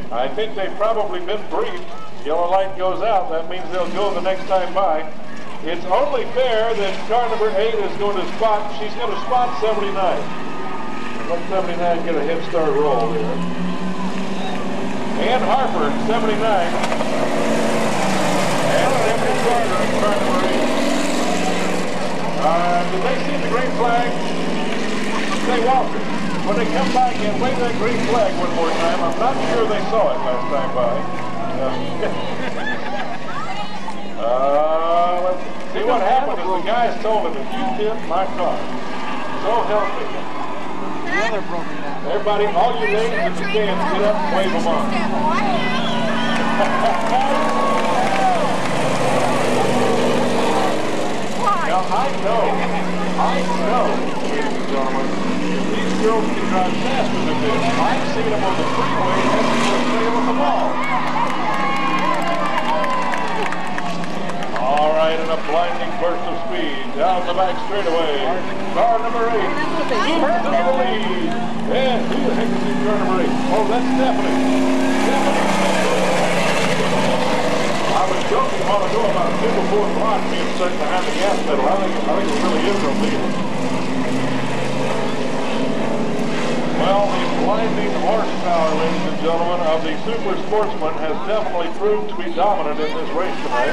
I think they've probably been briefed. Yellow light goes out. That means they'll go the next time by. It's only fair that car number 8 is going to spot. She's going to spot 79. Let 79 get a head start roll here. And Harper, 79. And an empty corner in car number 8. Did they see the green flag? Say, Walter, when they come by again, wave that green flag one more time. I'm not sure they saw it last time by. Let's see what happened is the guys told him, if you tip my car, so help me. Everybody, all you ladies in the stands, get up and wave them on. Now, I know, ladies and gentlemen, these girls can drive faster than this. I've seen them on the freeway and they're on the ball. All right, and a blinding burst of speed down the back straightaway. Car number 8 into the lead. And who the heck is in car number 8? Oh, that's Stephanie. I was joking a while ago about a single fourth block being set behind the gas pedal. I think it really is going to be. Well, the blinding horsepower, ladies and gentlemen, of the Super Sportsman has definitely proved to be dominant in this race tonight.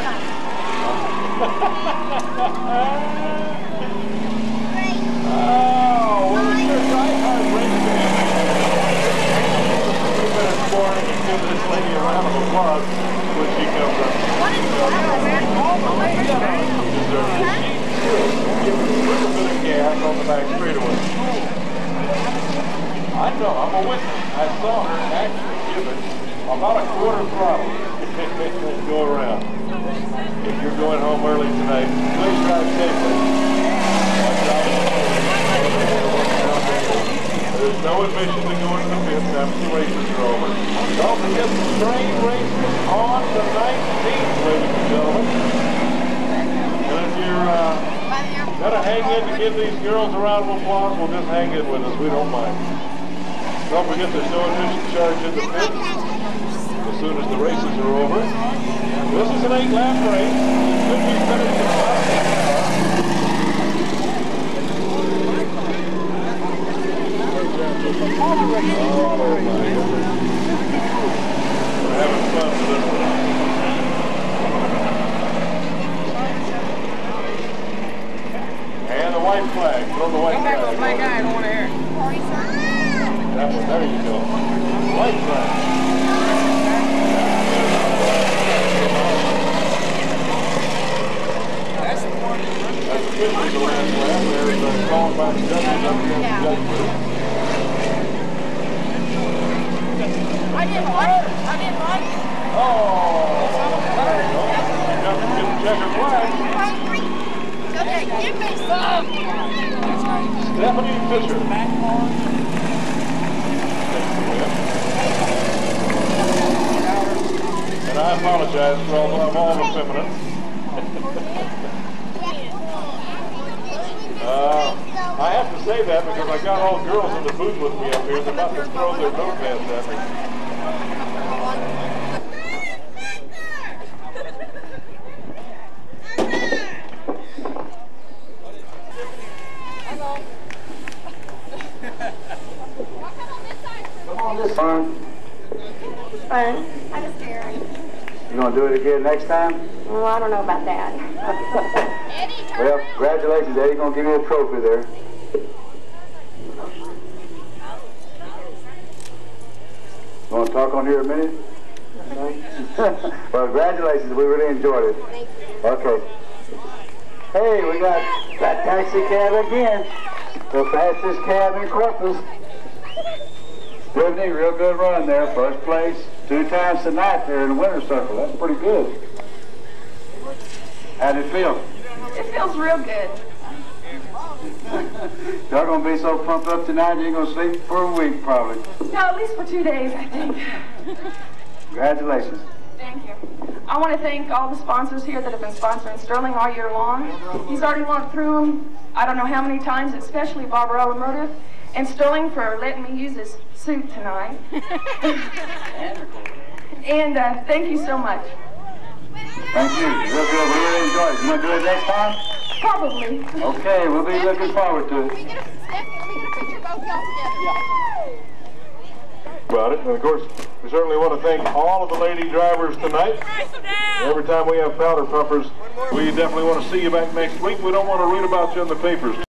Oh, well, it's your die-hard race fan. 2 minutes more and give this lady a round of applause when she comes up. What is the matter, man? She deserves it. She should give a little bit of gas on the back straightaway. I know, I'm a witness. I saw her actually give it about a quarter throttle. Go around. If you're going home early tonight, please drive safely. There's no admission to go into the pits after the races are over. Don't forget the train races on the 19th, ladies and gentlemen. And if you're going to hang in to give these girls a round of applause, well, just hang in with us. We don't mind. Don't forget there's no admission charge in the pit as soon as the races are over. This is an 8-lap race. It could be finished in about an hour. Oh my goodness. We're having fun with this one. And the white flag. Throw the white flag. Come back with the black guy. I don't want to hear it. That one, there you go. White flag. That's the one. That's officially the last lap. There's called by the judges up here at the judges. I didn't like it. Oh, there you go. You got to get the checker flag. Okay, give me some. Stephanie Fisher. And I apologize for all the feminine. I have to say that because I got all girls in the booth with me up here. They're about to throw their notepads at me. Come on, this fun. Fun. I was scared. You gonna do it again next time? Well, I don't know about that. Well, congratulations, Eddie. Gonna give you a trophy there. You want to talk on here a minute? Well, congratulations. We really enjoyed it. Thank you. Okay. Hey, we got that taxi cab again. The fastest cab in Corpus. Brittany, real good run there. First place 2 times tonight there in the winner's circle. That's pretty good. How'd it feel? It feels real good. Y'all gonna be so pumped up tonight you ain't gonna sleep for a week probably. No, at least for 2 days, I think. Congratulations. Thank you. I want to thank all the sponsors here that have been sponsoring Sterling all year long. He's already went through them, I don't know how many times, especially Barbarella Motive. and Sterling for letting me use his suit tonight. And thank you so much. Thank you. Real good. We really enjoyed it. You want to do it next time? Probably. Okay, we'll be looking forward to it. We get a picture both y'all together. About it. And of course, we certainly want to thank all of the lady drivers tonight. Every time we have powder puffers, we definitely want to see you back next week. We don't want to read about you in the papers.